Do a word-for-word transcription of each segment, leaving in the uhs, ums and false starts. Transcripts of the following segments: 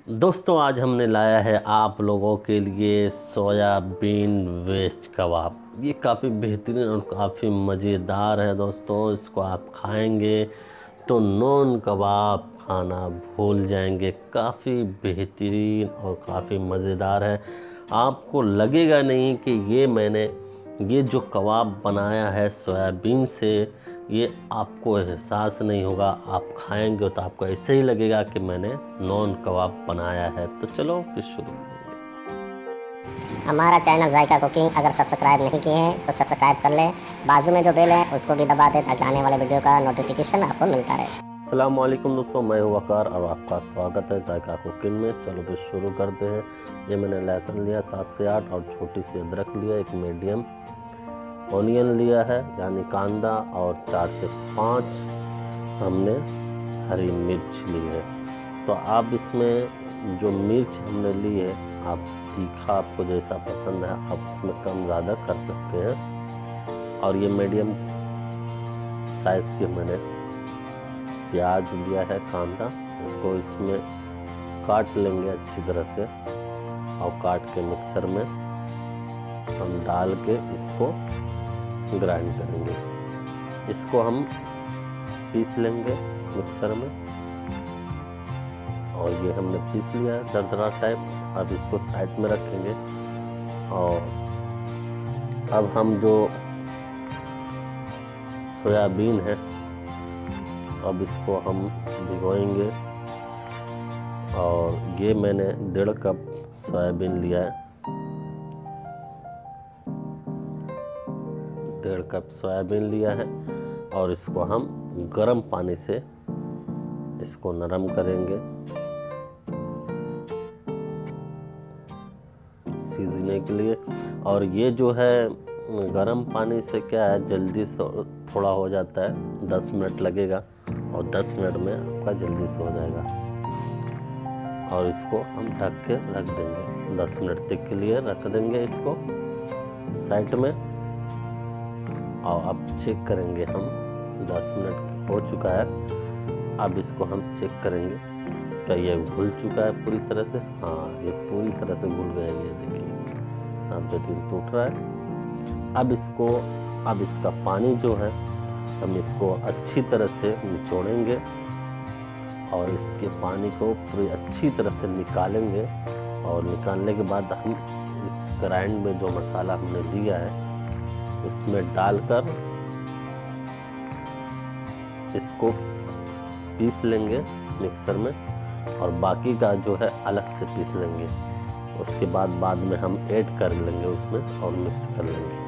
दोस्तों आज हमने लाया है आप लोगों के लिए सोयाबीन वेज कबाब। ये काफ़ी बेहतरीन और काफ़ी मज़ेदार है दोस्तों। इसको आप खाएंगे तो नॉन कबाब खाना भूल जाएंगे। काफ़ी बेहतरीन और काफ़ी मज़ेदार है। आपको लगेगा नहीं कि ये मैंने ये जो कबाब बनाया है सोयाबीन से, ये आपको एहसास नहीं होगा। आप खाएंगे तो आपको ऐसे ही लगेगा कि मैंने नॉन कबाब बनाया है। तो चलो फिर शुरू करेंगे। हमारा चैनल जायका कुकिंग अगर सब्सक्राइब नहीं किए हैं तो सब्सक्राइब कर लें। बाजू में जो बेल है उसको भी दबा दें ताकि आने वाले वीडियो का नोटिफिकेशन आपको मिलता रहे। अस्सलाम वालेकुम दोस्तों, मैं हूं वकार और आपका स्वागत है जायका कुकिंग में। चलो फिर शुरू करते हैं। ये मैंने लहसुन लिया सात से आठ और छोटी सी अदरक लिया, एक मीडियम ऑनियन लिया है यानी कांदा, और चार से पाँच हमने हरी मिर्च ली है। तो आप इसमें जो मिर्च हमने ली है, आप तीखा आपको जैसा पसंद है आप उसमें कम ज़्यादा कर सकते हैं। और ये मीडियम साइज़ के मैंने प्याज लिया है, कांदा, इसको इसमें काट लेंगे अच्छी तरह से और काट के मिक्सर में हम डाल के इसको ग्राइंड करेंगे। इसको हम पीस लेंगे मिक्सर में, और ये हमने पीस लिया है दरदरा टाइप। अब इसको साइड में रखेंगे और अब हम जो सोयाबीन है अब इसको हम भिगोएंगे। और ये मैंने डेढ़ कप सोयाबीन लिया है, डेढ़ कप सोयाबीन लिया है और इसको हम गर्म पानी से इसको नरम करेंगे सीजने के लिए। और ये जो है गर्म पानी से क्या है, जल्दी से थोड़ा हो जाता है, दस मिनट लगेगा और दस मिनट में आपका जल्दी से हो जाएगा। और इसको हम ढक के रख देंगे, दस मिनट तक के लिए रख देंगे इसको साइड में। और अब चेक करेंगे हम, दस मिनट हो चुका है। अब इसको हम चेक करेंगे क्या ये घुल चुका है पूरी तरह से। हाँ, ये पूरी तरह से घुल गया, ये देखिए अब बेहतरीन टूट रहा है। अब इसको अब इसका पानी जो है हम इसको अच्छी तरह से निचोड़ेंगे और इसके पानी को पूरी अच्छी तरह से निकालेंगे। और निकालने के बाद हम इस ग्राइंड में जो मसाला हमने लिया है उसमें डालकर इसको पीस लेंगे मिक्सर में, और बाकी का जो है अलग से पीस लेंगे। उसके बाद बाद में हम ऐड कर लेंगे उसमें और मिक्स कर लेंगे।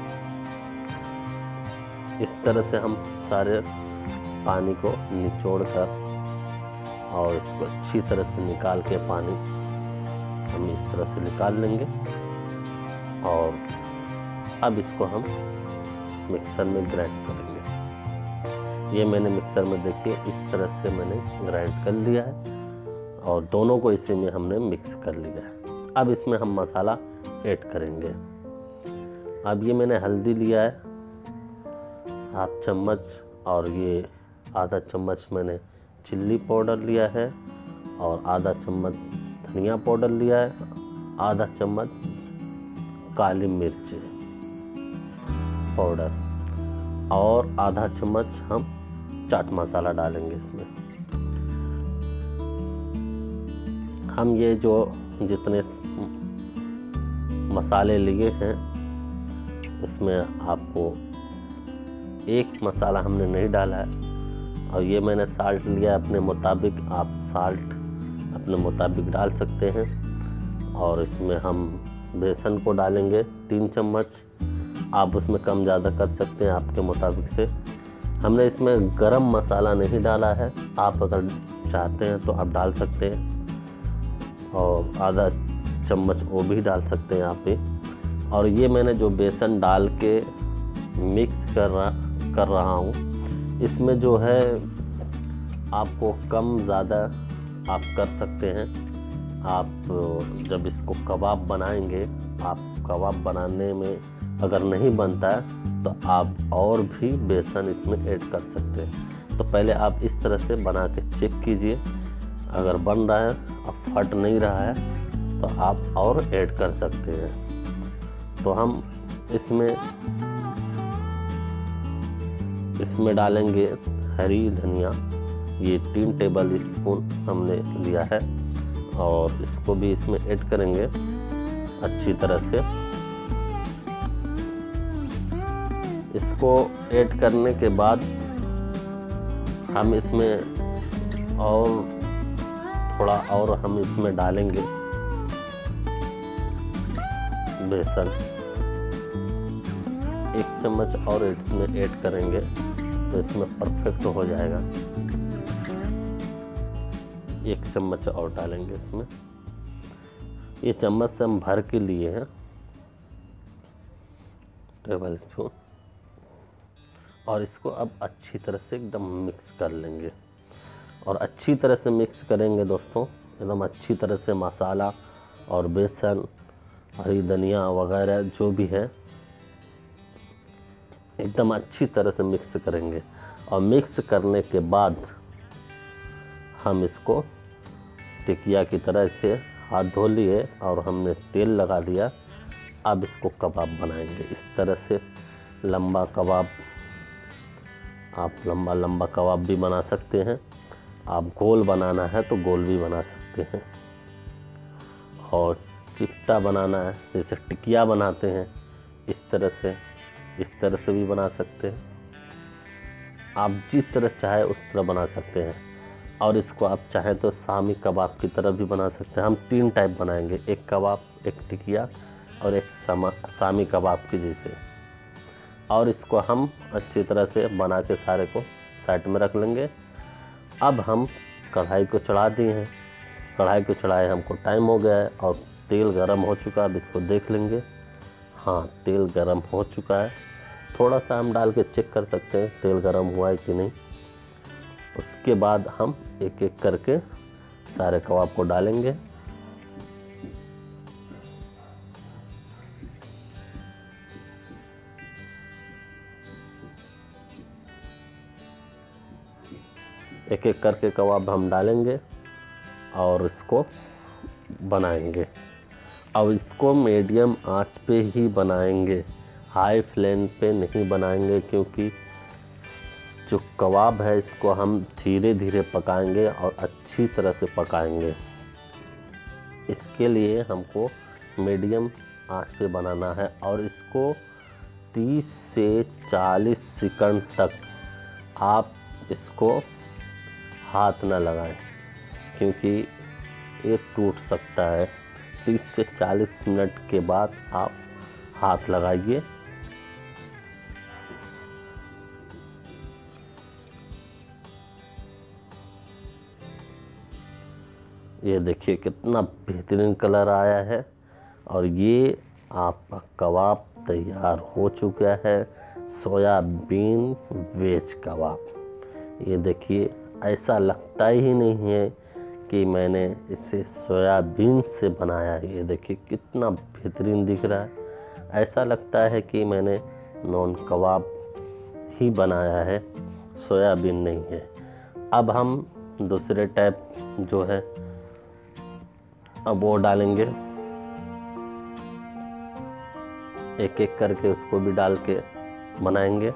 इस तरह से हम सारे पानी को निचोड़ कर और इसको अच्छी तरह से निकाल के पानी हम इस तरह से निकाल लेंगे। और अब इसको हम मिक्सर में ग्राइंड करेंगे। ये मैंने मिक्सर में देखिए इस तरह से मैंने ग्राइंड कर लिया है और दोनों को इसी में हमने मिक्स कर लिया है। अब इसमें हम मसाला ऐड करेंगे। अब ये मैंने हल्दी लिया है हाफ चम्मच, और ये आधा चम्मच मैंने चिल्ली पाउडर लिया है, और आधा चम्मच धनिया पाउडर लिया है, आधा चम्मच काली मिर्च पाउडर, और आधा चम्मच हम चाट मसाला डालेंगे इसमें। हम ये जो जितने मसाले लिए हैं उसमें आपको एक मसाला हमने नहीं डाला है। और ये मैंने साल्ट लिया अपने मुताबिक, आप साल्ट अपने मुताबिक डाल सकते हैं। और इसमें हम बेसन को डालेंगे तीन चम्मच, आप उसमें कम ज़्यादा कर सकते हैं आपके मुताबिक से। हमने इसमें गरम मसाला नहीं डाला है, आप अगर चाहते हैं तो आप डाल सकते हैं, और आधा चम्मच वो भी डाल सकते हैं आप भी। और ये मैंने जो बेसन डाल के मिक्स कर रहा कर रहा हूँ, इसमें जो है आपको कम ज़्यादा आप कर सकते हैं। आप जब इसको कबाब बनाएंगे, आप कबाब बनाने में अगर नहीं बनता है तो आप और भी बेसन इसमें ऐड कर सकते हैं। तो पहले आप इस तरह से बना के चेक कीजिए, अगर बन रहा है आप फट नहीं रहा है तो आप और ऐड कर सकते हैं। तो हम इसमें इसमें डालेंगे हरी धनिया, ये तीन टेबल स्पून हमने लिया है, और इसको भी इसमें ऐड करेंगे अच्छी तरह से। इसको ऐड करने के बाद हम इसमें और थोड़ा और हम इसमें डालेंगे बेसन, एक चम्मच और इसमें ऐड करेंगे तो इसमें परफेक्ट हो जाएगा। एक चम्मच और डालेंगे इसमें, ये चम्मच से हम भर के लिए हैं टेबल स्पून, और इसको अब अच्छी तरह से एकदम मिक्स कर लेंगे। और अच्छी तरह से मिक्स करेंगे दोस्तों, एकदम अच्छी तरह से मसाला और बेसन, हरी धनिया वगैरह जो भी है एकदम अच्छी तरह से मिक्स करेंगे। और मिक्स करने के बाद हम इसको टिकिया की तरह से हाथ धो लिए और हमने तेल लगा लिया। अब इसको कबाब बनाएंगे इस तरह से, लंबा कबाब। आप लंबा लंबा कबाब भी बना सकते हैं, आप गोल बनाना है तो गोल भी बना सकते हैं, और चिपटा बनाना है जैसे टिकिया बनाते हैं इस तरह से, इस तरह से भी बना सकते हैं। आप जिस तरह चाहे उस तरह बना सकते हैं। और इसको आप चाहें तो शामी कबाब की तरह भी बना सकते हैं। हम तीन टाइप बनाएंगे, एक कबाब, एक टिकिया और एक समा शामी कबाब की जैसे। और इसको हम अच्छी तरह से बना के सारे को साइड में रख लेंगे। अब हम कढ़ाई को चढ़ा दिए हैं, कढ़ाई को चढ़ाए हमको टाइम हो गया है और तेल गरम हो चुका है। अब इसको देख लेंगे, हाँ तेल गरम हो चुका है। थोड़ा सा हम डाल के चेक कर सकते हैं तेल गरम हुआ है कि नहीं। उसके बाद हम एक एक करके सारे कबाब को डालेंगे। एक एक करके कबाब हम डालेंगे और इसको बनाएंगे। अब इसको मीडियम आंच पे ही बनाएंगे, हाई फ्लेम पे नहीं बनाएंगे, क्योंकि जो कबाब है इसको हम धीरे धीरे पकाएंगे और अच्छी तरह से पकाएंगे। इसके लिए हमको मीडियम आंच पे बनाना है और इसको तीस से चालीस सेकंड तक आप इसको हाथ ना लगाएं, क्योंकि ये टूट सकता है। तीस से चालीस मिनट के बाद आप हाथ लगाइए। ये देखिए कितना बेहतरीन कलर आया है और ये आपका कबाब तैयार हो चुका है, सोयाबीन वेज कबाब। ये देखिए ऐसा लगता ही नहीं है कि मैंने इसे सोयाबीन से बनाया है। ये देखिए कितना बेहतरीन दिख रहा है, ऐसा लगता है कि मैंने नॉन कबाब ही बनाया है, सोयाबीन नहीं है। अब हम दूसरे टाइप जो है अब वो डालेंगे, एक एक करके उसको भी डाल के बनाएंगे।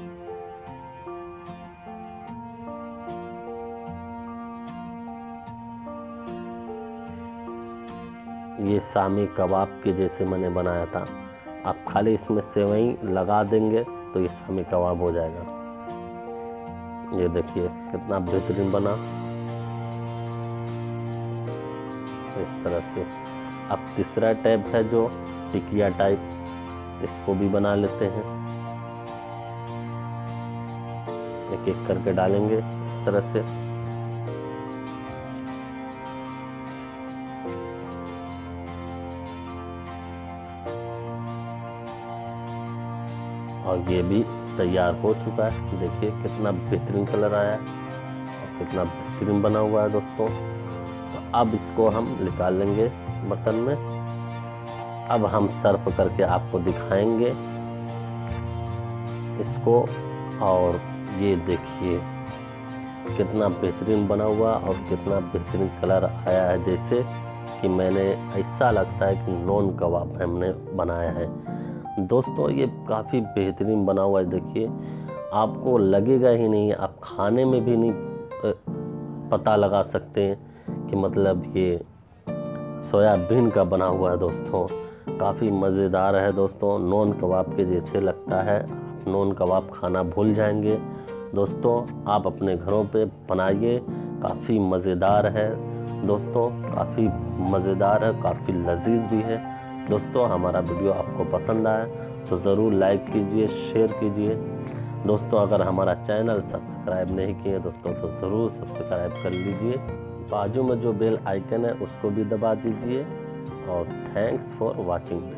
ये शामी कबाब के जैसे मैंने बनाया था। आप खाली इसमें सेवई लगा देंगे तो ये शामी कबाब हो जाएगा। ये देखिए कितना बेहतरीन बना, इस तरह से। अब तीसरा टाइप है जो टिकिया टाइप, इसको भी बना लेते हैं। एक एक करके डालेंगे इस तरह से। और ये भी तैयार हो चुका है। देखिए कितना बेहतरीन कलर आया है और कितना बेहतरीन बना हुआ है दोस्तों। तो अब इसको हम निकाल लेंगे बर्तन में। अब हम सर्व करके आपको दिखाएंगे इसको। और ये देखिए कितना बेहतरीन बना हुआ और कितना बेहतरीन कलर आया है, जैसे कि मैंने ऐसा लगता है कि नॉन कबाब हमने बनाया है। दोस्तों ये काफ़ी बेहतरीन बना हुआ है, देखिए आपको लगेगा ही नहीं, आप खाने में भी नहीं पता लगा सकते हैं कि मतलब ये सोयाबीन का बना हुआ है। दोस्तों काफ़ी मज़ेदार है दोस्तों, नॉन कबाब के जैसे लगता है, आप नॉन कबाब खाना भूल जाएंगे। दोस्तों आप अपने घरों पे बनाइए, काफ़ी मज़ेदार है दोस्तों, काफ़ी मज़ेदार है, काफ़ी लजीज भी है। दोस्तों हमारा वीडियो आपको पसंद आया तो ज़रूर लाइक कीजिए, शेयर कीजिए। दोस्तों अगर हमारा चैनल सब्सक्राइब नहीं किए दोस्तों तो ज़रूर सब्सक्राइब कर लीजिए। बाजू में जो बेल आइकन है उसको भी दबा दीजिए। और थैंक्स फॉर वॉचिंग।